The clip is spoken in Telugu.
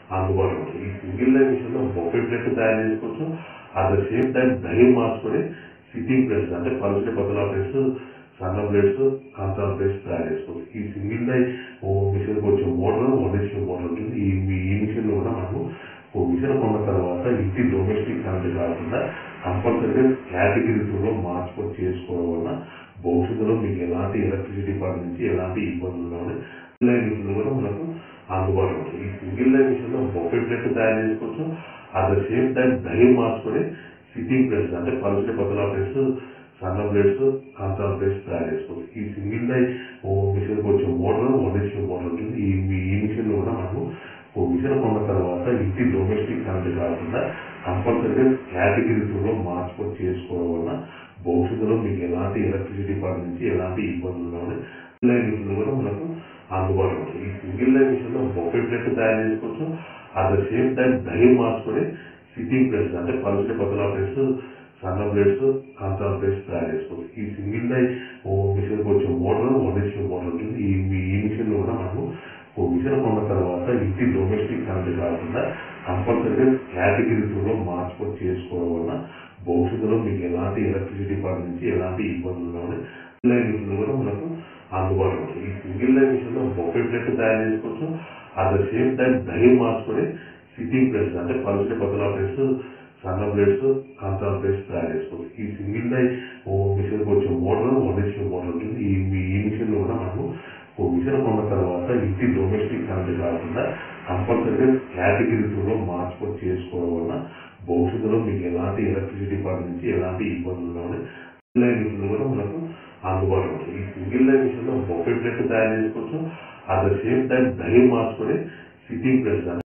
అందుబాటులో ఉంటుంది. ఈ సింగిల్ లైన్ మిషన్లో బఫే ప్లేట్ తయారు చేసుకోవచ్చు. At the same time die మార్చుకొని సిట్టింగ్ ప్లేట్స్ అంటే పలుచని పతలా ప్లేట్స్, సన్న ప్లేట్స్, కాంతాల ప్లేట్స్ తయారు చేసుకోవచ్చు. ఈ సింగిల్ లైన్ మిషన్కి వచ్చే మోటార్ 1 మోటార్ ఉంటుంది. ఈ మిషన్లో కూడా మనము మిషన్ కొన్న తర్వాత ఇంటి డొమెస్టిక్ కరెంట్ కాకుండా కంపల్సరీగా కేటగిరీ 2లో మార్చుకొని చేసుకోవడం వల్ల భవిష్యత్తులో మీకు ఎలాంటి ఎలక్ట్రిసిటీ డిపార్ట్మెంట్ నుంచి ఎలాంటి ఇబ్బందులు ఉన్నాయి. లైన్ మిషన్లు కూడా మనకు అందుబాటులో ఉంటుంది. ఈ సింగిల్ లైన్ మిషన్లో బఫే ప్లేట్ తయారు చేసుకోవచ్చు. At the same time die మార్చుకొని సిట్టింగ్ ప్లేట్స్ అంటే పలుచని పతలా ప్లేట్స్, సన్న ప్లేట్స్, కాంతాల ప్లేట్స్ తయారు చేసుకోవచ్చు. ఈ సింగిల్ లైన్ మిషన్కి వచ్చే మోటార్ 1 మోటార్ ఉంటుంది. ఈ మిషన్లో కూడా మనము మిషన్ కొన్న తర్వాత ఇంటి డొమెస్టిక్ కరెంట్ కాకుండా కంపల్సరీగా కేటగిరీ 2లో మార్చుకొని చేసుకోవడం వల్ల భవిష్యత్తులో మీకు ఎలాంటి ఎలక్ట్రిసిటీ డిపార్ట్మెంట్ నుంచి ఎలాంటి ఇబ్బందులు ఉన్నాయి. లైన్ మిషన్లు కూడా మనకు అందుబాటులో ఉంటుంది. ఈ సింగిల్ లైన్ మిషన్లో బఫే ప్లేట్ తయారు చేసుకోవచ్చు. At the same time die మార్చుకొని సిట్టింగ్ ప్లేట్స్ అంటే పలుచని పతలా ప్లేట్స్, సన్న ప్లేట్స్, కాంతాల ప్లేట్స్ తయారు చేసుకోవచ్చు. ఈ సింగిల్ లైన్ మిషన్కి వచ్చే మోటార్ 1 మోటార్ ఉంటుంది. ఈ మిషన్లో కూడా మనము మిషన్ కొన్న తర్వాత ఇంటి డొమెస్టిక్ కరెంట్ కాకుండా కంపల్సరీగా కేటగిరీ 2లో మార్చుకొని చేసుకోవడం వల్ల భవిష్యత్తులో మీకు ఎలాంటి ఎలక్ట్రిసిటీ డిపార్ట్మెంట్ నుంచి ఎలాంటి ఇబ్బందులు ఉన్నాయి. లైన్ మిషన్లు కూడా మనకు అందుబాటులో ఉంటుంది. ఈ సింగిల్ లైన్ మిషన్లో బఫే ప్లేట్ తయారు చేసుకోవచ్చు. At the same time die మార్చుకొని సిట్టింగ్ ప్లేట్స్ అంటే పలుచని పతలా ప్లేట్స్, సన్న ప్లేట్స్, కాంతాల ప్లేట్స్ తయారు చేసుకోవచ్చు. ఈ సింగిల్ లైన్ మిషన్కి వచ్చే మోటార్ 1 మోటార్ ఉంటుంది. ఈ మిషన్లో కూడా మనము మిషన్ కొన్న తర్వాత ఇంటి డొమెస్టిక్ కరెంట్ కాకుండా కంపల్సరీగా కేటగిరీ 2లో మార్చుకొని చేసుకోవడం వల్ల భవిష్యత్తులో మీకు ఎలాంటి ఎలక్ట్రిసిటీ డిపార్ట్మెంట్ నుంచి ఎలాంటి ఇబ్బందులు ఉన్నాయి. లైన్ మిషన్లు కూడా మనకు అందుబాటులో ఉంటుంది. ఈ సింగిల్ లైన్ మిషన్లో బఫే ప్లేట్ తయారు చేసుకోవచ్చు. At the same time die మార్చుకొని సిట్టింగ్ ప్లేట్స్